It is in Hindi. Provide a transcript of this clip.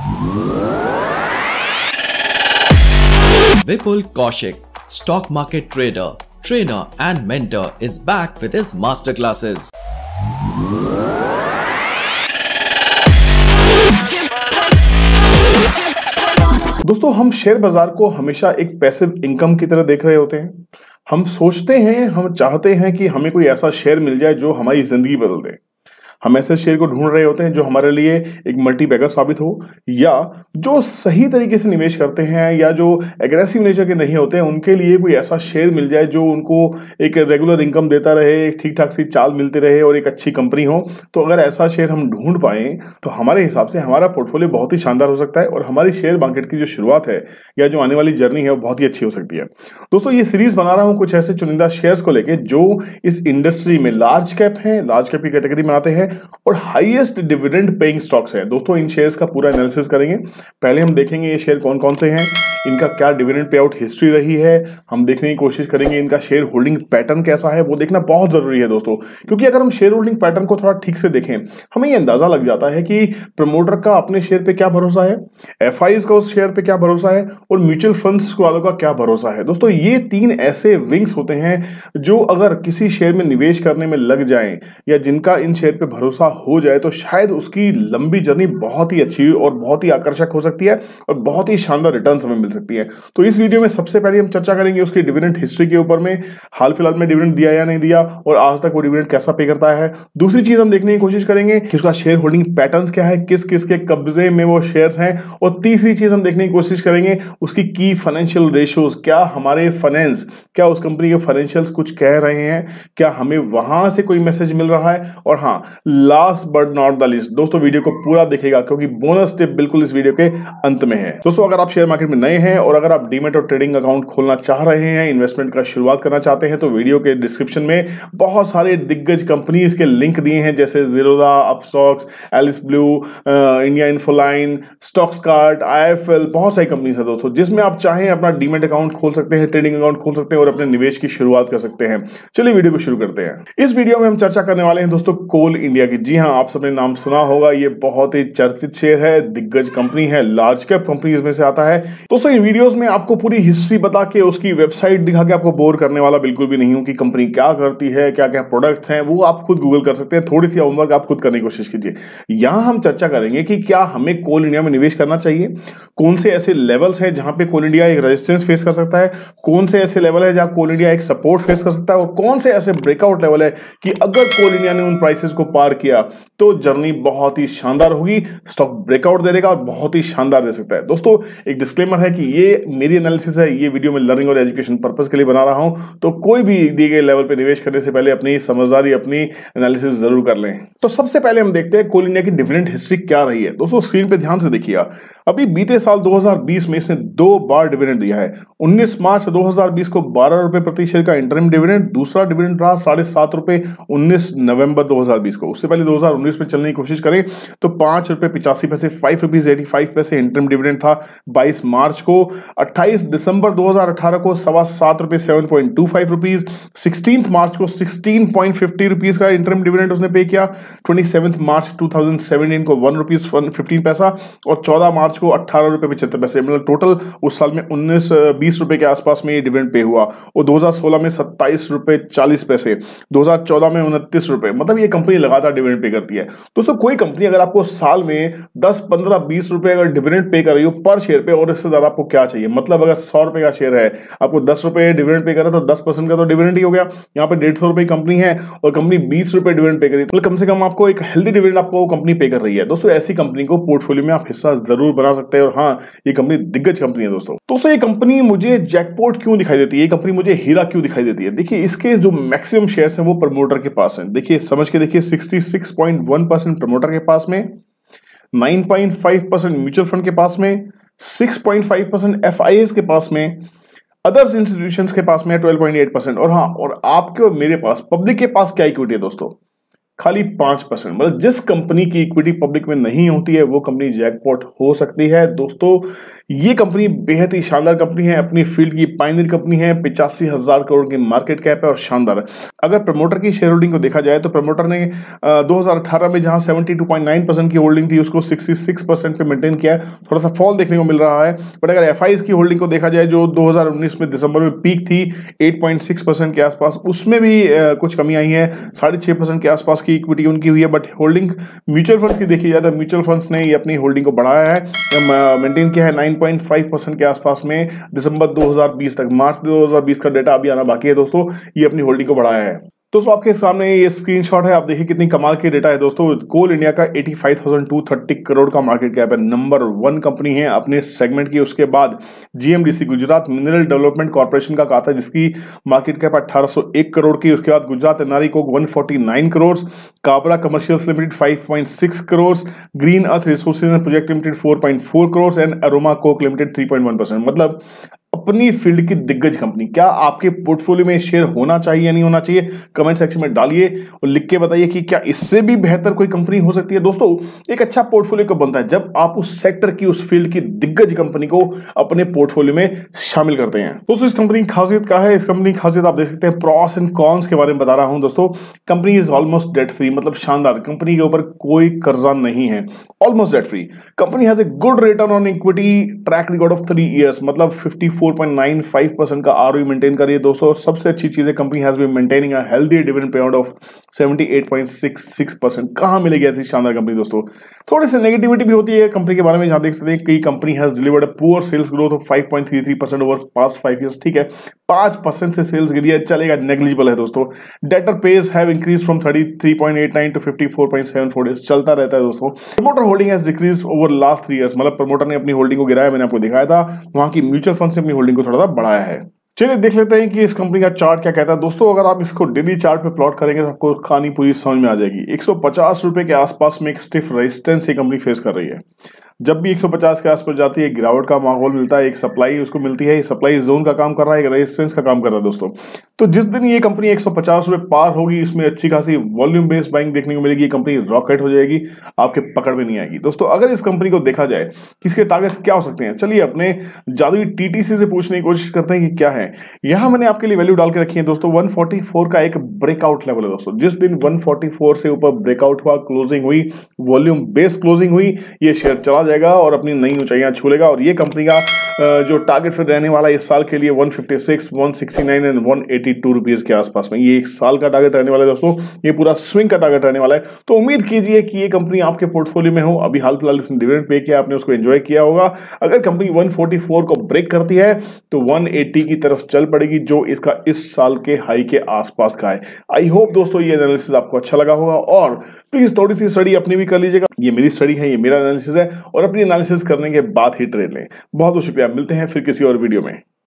Vipul Kaushik, stock market trader, trainer and mentor, is back with his masterclasses. दोस्तों, हम शेयर बाजार को हमेशा एक पैसिव इनकम की तरह देख रहे होते हैं। हम सोचते हैं, हम चाहते हैं कि हमें कोई ऐसा शेयर मिल जाए जो हमारी जिंदगी बदल दे। हम ऐसे शेयर को ढूंढ रहे होते हैं जो हमारे लिए एक मल्टीबैगर साबित हो, या जो सही तरीके से निवेश करते हैं, या जो एग्रेसिव नेचर के नहीं होते हैं, उनके लिए कोई ऐसा शेयर मिल जाए जो उनको एक रेगुलर इनकम देता रहे, एक ठीक ठाक सी चाल मिलती रहे और एक अच्छी कंपनी हो। तो अगर ऐसा शेयर हम ढूंढ पाए तो हमारे हिसाब से हमारा पोर्टफोलियो बहुत ही शानदार हो सकता है और हमारी शेयर मार्केट की जो शुरुआत है या जो आने वाली जर्नी है वो बहुत ही अच्छी हो सकती है। दोस्तों, ये सीरीज बना रहा हूं कुछ ऐसे चुनिंदा शेयर्स को लेके जो इस इंडस्ट्री में लार्ज कैप है, लार्ज कैप की कैटेगरी में आते हैं और हाईएस्ट डिविडेंड पेइंग स्टॉक्स हैं। दोस्तों, इन शेयर्स का पूरा एनालिसिस करेंगे। पहले हम देखेंगे ये शेयर कौन कौन से हैं, इनका क्या डिविडेंड पे आउट हिस्ट्री रही है, हम देखने की कोशिश करेंगे इनका शेयर होल्डिंग पैटर्न कैसा है, वो देखना बहुत जरूरी है दोस्तों। क्योंकि अगर हम शेयर होल्डिंग पैटर्न को थोड़ा ठीक से देखें, हमें ये अंदाजा लग जाता है कि प्रमोटर का अपने शेयर पे क्या भरोसा है, एफआईज का उस शेयर पे क्या भरोसा है और म्यूचुअल फंड्स वालों का क्या भरोसा है। दोस्तों, ये तीन ऐसे विंग्स होते हैं जो अगर किसी शेयर में निवेश करने में लग जाएं या जिनका इन शेयर पे भरोसा हो जाए तो शायद उसकी लंबी जर्नी बहुत ही अच्छी और बहुत ही आकर्षक हो सकती है और बहुत ही शानदार रिटर्न्स हमें मिल सकती है। तो इस वीडियो में सबसे पहले हम चर्चा करेंगे उसकी डिविडेंड हिस्ट्री के ऊपर में, हाल फिलहाल में डिविडेंड दिया या नहीं दिया और आज तक वो डिविडेंड कैसा पे करता है। दूसरी चीज हम देखने की कोशिश करेंगे कि उसका शेयर होल्डिंग पैटर्न्स क्या है, किस किस के कब्जे में वो शेयर्स हैं। और तीसरी चीज हम देखने की कोशिश करेंगे उसकी की फाइनेंशियल रेशियोज, क्या हमारे फाइनेंस, क्या उस कंपनी के फाइनेंशियल्स कुछ कह रहे हैं, क्या हमें वहां से कोई मैसेज मिल रहा है। और हाँ, last but not the least, दोस्तों वीडियो को पूरा देखिएगा क्योंकि बोनस टिप बिल्कुल इस वीडियो के अंत में है। दोस्तों, अगर आप शेयर मार्केट में नए हैं और अगर आप डीमैट और ट्रेडिंग अकाउंट खोलना चाह रहे हैं, इन्वेस्टमेंट का शुरुआत करना चाहते हैं, तो वीडियो के डिस्क्रिप्शन में बहुत सारे दिग्गज कंपनीज के लिंक दिए हैं, जैसे Zerodha, Upstox, Alice Blue, India Infoline, Stoxkart, IFL, बहुत सारी कंपनीज है दोस्तों, जिसमें आप चाहें अपना डीमैट अकाउंट खोल सकते हैं, ट्रेडिंग अकाउंट खोल सकते हैं और अपने निवेश की शुरुआत कर सकते हैं। चलिए वीडियो को शुरू करते हैं। इस वीडियो में हम चर्चा करने वाले हैं दोस्तों कोल इंडिया की। जी हां, आप सबने नाम सुना होगा, ये बहुत ही चर्चित शेयर है, दिग्गज कंपनी है, लार्ज कैप कंपनीज में से आता है। दोस्तों, इन वीडियोस में आपको पूरी हिस्ट्री बता के उसकी वेबसाइट दिखा के आपको बोर करने वाला बिल्कुल भी नहीं हूं कि कंपनी क्या करती है, क्या क्या प्रोडक्ट्स हैं, वो आप खुद गूगल कर सकते हैं। थोड़ी सी होमवर्क आप खुद करने की कोशिश कीजिए। यहां हम चर्चा करेंगे कि क्या हमें कोल इंडिया में निवेश करना चाहिए, कौन से ऐसे लेवल्स हैं जहां पे कोल इंडिया एक रेजिस्टेंस फेस कर सकता है, कौन से ऐसे लेवल है जहां कोल इंडिया एक सपोर्ट फेस कर सकता है और कौन से ऐसे ब्रेकआउट लेवल है कि अगर कोल इंडिया ने उन प्राइसेस को पार किया तो जर्नी बहुत ही शानदार होगी, स्टॉक ब्रेकआउट दे देगा और बहुत ही शानदार दे सकता है। दोस्तों, एक डिस्क्लेमर है कि ये मेरी एनालिसिस है, ये वीडियो में लर्निंग और एजुकेशन पर्पस के लिए बना रहा हूं, तो कोई भी दिए गए लेवल पे निवेश करने से पहले अपनी समझदारी, अपनी एनालिसिस जरूर कर लें। तो सबसे पहले हम देखते हैं कोल इंडिया की डिविडेंड हिस्ट्री क्या रही है। दोस्तों, स्क्रीन पे ध्यान से देखिए, अभी बीते साल 2020 में इसने 2 बार डिविडेंड दिया है। 19 मार्च 2020 को 12 रुपए प्रति शेयर का इंटरिम डिविडेंड, दूसरा डिविडेंड रहा 7.5 रुपए 19 नवंबर 2020 को। उससे पहले 2019 में चलने की कोशिश करें तो 5 रुपए 85 पैसे, 5 रुपीज 85 पैसे इंटरिम डिविडेंड था 22 मार्च को। 28 दिसंबर 2018 को 7.25 रुपए 7.25 रुपीज, 16 मार्च को 16.50 रुपीज का इंटरिम डिविडेंड उसने पे किया। 27 मार्च 2017 को 1 रुपीज 15 पैसा और 14 मार्च को 18 रुपए 75 पैसे। मतलब टोटल उस साल में 19-20 रुपए के आसपास में ये डिविडेंड पे हुआ। और 2016 में 27 रुपए 40 पैसे, 2014 में 29 रुपए। मतलब ये कंपनी लगातार डिविडेंड पे करती है। दोस्तों, कोई कंपनी अगर आपको साल में 10, 15, 20 रुपए अगर डिविडेंड पे कर रही हो पर शेयर पे, और इससे ज्यादा आपको क्या चाहिए। मतलब अगर 100 रुपए का शेयर है, आपको 10 रुपए डिविडेंड पे कर रहा है तो 10% का तो डिविडेंड ही हो गया। यहाँ पे 150 रुपए कंपनी है और कंपनी 20 रुपए डिविडेंड पे करी, तो कम से कम आपको एक हेल्दी डिविडेंड आपको कंपनी पे कर रही है। दोस्तों, ऐसी कंपनी को पोर्टफोलियो में आप हिस्सा जरूर बना सकते हैं। और हाँ, ये कंपनी दिग्गज कंपनी है दोस्तों, ये कंपनी मुझे जैकपॉट क्यों दिखाई देती है, ये कंपनी मुझे हीरा क्यों दिखाई देती है। देखिए, इसके जो मैक्सिमम शेयर्स हैं वो प्रमोटर के पास हैं। देखिए, समझ के देखिए, 66.1% प्रमोटर के पास में, 9.5% म्यूचुअल फंड के पास में, 6.5% एफआईएस के पास में, अदर्स इंस्टीट्यूशंस के पास में 12.8%। और हाँ, और आपके और मेरे पास, पब्लिक के पास क्या इक्विटी है दोस्तों, खाली 5%। मतलब जिस कंपनी की इक्विटी पब्लिक में नहीं होती है वो कंपनी जैकपॉट हो सकती है। दोस्तों ये कंपनी बेहद ही शानदार कंपनी है, अपनी फील्ड की पायनियर कंपनी है, 85,000 करोड़ की मार्केट कैप है और शानदार। अगर प्रमोटर की शेयर होल्डिंग को देखा जाए तो प्रमोटर ने 2018 में जहां 72.9% की होल्डिंग थी उसको 66% पे मेंटेन किया है। थोड़ा सा फॉल देखने को मिल रहा है, बट अगर एफआईज की होल्डिंग को देखा जाए जो 2019 में दिसंबर में पीक थी 8.6% के आसपास, उसमें भी कुछ कमी आई है। 6.5% के आसपास की इक्विटी उनकी हुई है। बट होल्डिंग म्यूचुअल फंड्स की देखी जाए तो म्यूचुअल फंड्स ने ये अपनी होल्डिंग को बढ़ाया है, मेंटेन किया है 9.5% के आसपास में दिसंबर 2020 तक। मार्च 2020 का डेटा अभी आना बाकी है दोस्तों। ये अपनी होल्डिंग को बढ़ाया है। दोस्तों आपके सामने ये स्क्रीनशॉट है, आप देखिए कितनी कमाल की डेटा है दोस्तों। कोल इंडिया का 85,230 करोड़ का मार्केट कैप है, नंबर 1 कंपनी है अपने सेगमेंट की। उसके बाद GMDC Gujarat Mineral Development Corporation का आता है जिसकी मार्केट कैप 1801 करोड़ की। उसके बाद गुजरात एनआरई को 149 crore, Kabra Commercials Limited 5.6 crore, Green Earth Resources and Project Limited 4.4 crore and Aroma Coke Limited 3.1%। मतलब अपनी फील्ड की दिग्गज कंपनी। क्या आपके पोर्टफोलियो में शेयर होना चाहिए या नहीं होना चाहिए, कमेंट सेक्शन में डालिए और लिख के बताइए कि क्या इससे भी बेहतर कोई कंपनी हो सकती है। दोस्तों एक अच्छा पोर्टफोलियो कब बनता है, जब आप उस सेक्टर की उस फील्ड की दिग्गज कंपनी को अपने पोर्टफोलियो में शामिल करते हैं। दोस्तों इस कंपनी की खासियत क्या है, इस कंपनी की खासियत आप देख सकते हैं। प्रॉस एंड कॉन्स के बारे में बता रहा हूं दोस्तों। Company is almost debt free, मतलब शानदार, कंपनी के ऊपर कोई कर्जा नहीं है, almost debt free. Company has a good return on equity, track record of 3 years, मतलब 54.95% का आरओई मेंटेन करिए दोस्तों। और सबसे अच्छी चीज है company has been maintaining a healthy dividend payout of 78.66%। कहां मिलेगी ऐसी शानदार कंपनी दोस्तों। थोड़ी सी नेगेटिविटी भी होती है कंपनी के बारे में, जहां देख सकते हैं कि company has delivered a poor sales growth of 5.33% over past 5 years. ठीक है, 5% से सेल्स गिरी है, चलेगा, नेग्लिजिबल है दोस्तों। Debtor page have increase from 33.89 to 54.74 days, चलता रहता है दोस्तों। Promoter holding has decrease over last 3 years, मतलब प्रमोटर ने अपनी होल्डिंग को गिराया, मैंने आपको दिखाया था। वहां की म्यूचुअल फंड से अपनी होल्डिंग को थोड़ा सा बढ़ाया है। चलिए देख लेते हैं कि इस कंपनी का चार्ट क्या कहता है दोस्तों। अगर आप इसको डेली चार्ट पे प्लॉट करेंगे तो आपको कहानी पूरी समझ में आ जाएगी। 150 रुपए के आसपास में एक स्टिफ रेजिस्टेंस ये कंपनी फेस कर रही है। जब भी 150 के आसपास जाती है गिरावट का माहौल मिलता है, एक सप्लाई उसको मिलती है, सप्लाई जोन का काम कर रहा है, एक रेजिस्टेंस का काम कर रहा है दोस्तों। तो जिस दिन ये कंपनी 150 रुपए पार होगी, इसमें अच्छी खासी वॉल्यूम बेस्ड बाइंग देखने को मिलेगी, ये कंपनी रॉकेट हो जाएगी, आपके पकड़ में नहीं आएगी दोस्तों। अगर इस कंपनी को देखा जाए किसके टारगेट्स क्या हो सकते हैं, चलिए अपने जादुई टीटीसी से पूछने की कोशिश करते हैं कि क्या है। यहां मैंने आपके लिए वैल्यू डाल के रखी है दोस्तों। 144 का एक ब्रेकआउट लेवल है दोस्तों। जिस दिन 144 से ऊपर ब्रेकआउट हुआ, क्लोजिंग हुई, वॉल्यूम बेस्ड क्लोजिंग हुई, ये शेयर चला जाएगा और अपनी नई ऊंचाइयां छू लेगा। और ये कंपनी का जो टारगेट फिर रहने वाला है इस साल के लिए 156, 169 एंड 182 रुपीज के आसपास में, ये एक साल का टारगेट रहने वाला है दोस्तों। ये पूरा स्विंग का टारगेट रहने वाला है। तो उम्मीद कीजिए कि ये कंपनी आपके पोर्टफोलियो में हो। अभी हाल फिलहाल इसने डिविडेंड पे किया, आपने उसको एंजॉय किया होगा। अगर कंपनी 144 को ब्रेक करती है तो 180 की तरफ चल पड़ेगी, जो इसका इस साल के हाई के आसपास का है। आई होप दोस्तों ये एनालिसिस आपको अच्छा लगा होगा, और प्लीज थोड़ी सी स्टडी अपनी भी कर लीजिएगा। ये मेरी स्टडी है, ये मेरा एनालिसिस है, और अपनी एनालिसिस करने के बाद ही ट्रेड लें। बहुत बहुत शुक्रिया, मिलते हैं फिर किसी और वीडियो में।